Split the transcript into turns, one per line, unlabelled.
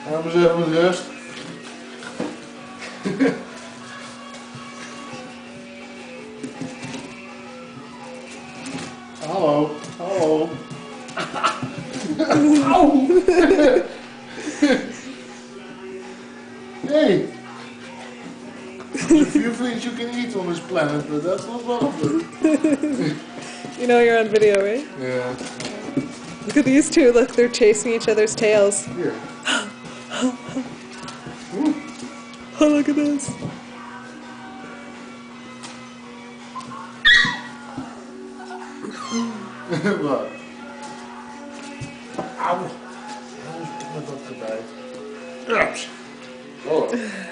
Laat me eens even met rust. Hallo, hallo. Auw! Hey! There's a few things you can eat on this planet, but that's not one of them.
You know you're on video, right?
Yeah.
Look at these two. Look, they're chasing each other's tails.
Here.
Oh, look at this.
Wat? Auw. Met dat erbij. Ups. Oh.